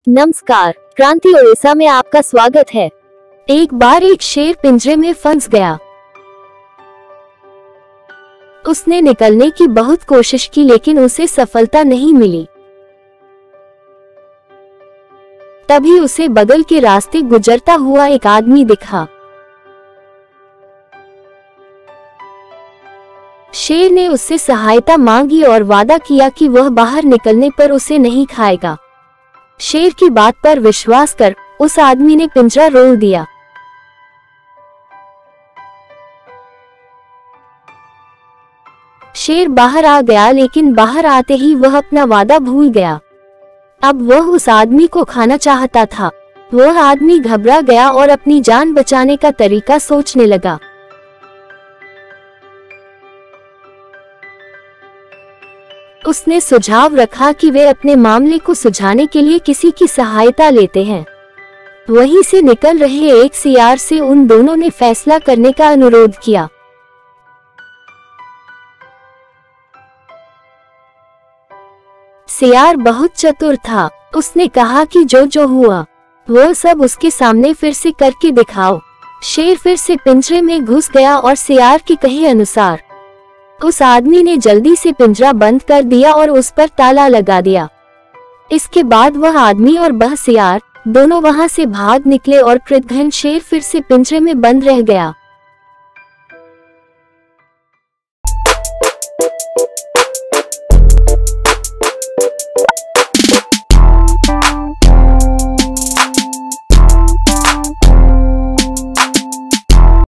नमस्कार, क्रांति ओडिशा में आपका स्वागत है। एक बार एक शेर पिंजरे में फंस गया। उसने निकलने की बहुत कोशिश की लेकिन उसे सफलता नहीं मिली। तभी उसे बगल के रास्ते गुजरता हुआ एक आदमी दिखा। शेर ने उससे सहायता मांगी और वादा किया कि वह बाहर निकलने पर उसे नहीं खाएगा। शेर की बात पर विश्वास कर उस आदमी ने पिंजरा रोल दिया। शेर बाहर आ गया लेकिन बाहर आते ही वह अपना वादा भूल गया। अब वह उस आदमी को खाना चाहता था। वह आदमी घबरा गया और अपनी जान बचाने का तरीका सोचने लगा। उसने सुझाव रखा कि वे अपने मामले को सुलझाने के लिए किसी की सहायता लेते हैं। वहीं से निकल रहे एक सियार से उन दोनों ने फैसला करने का अनुरोध किया। सियार बहुत चतुर था। उसने कहा कि जो हुआ वह सब उसके सामने फिर से करके दिखाओ। शेर फिर से पिंजरे में घुस गया और सियार के कहे अनुसार उस आदमी ने जल्दी से पिंजरा बंद कर दिया और उस पर ताला लगा दिया। इसके बाद वह आदमी और वह सियार दोनों वहां से भाग निकले और कृतघ्न शेर फिर से पिंजरे में बंद रह गया।